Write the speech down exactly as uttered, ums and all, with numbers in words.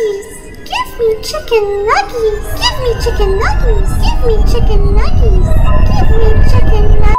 nuggies. Give me chicken nuggies. Give me chicken nuggies. Give me chicken nuggies. Give me chicken nuggies.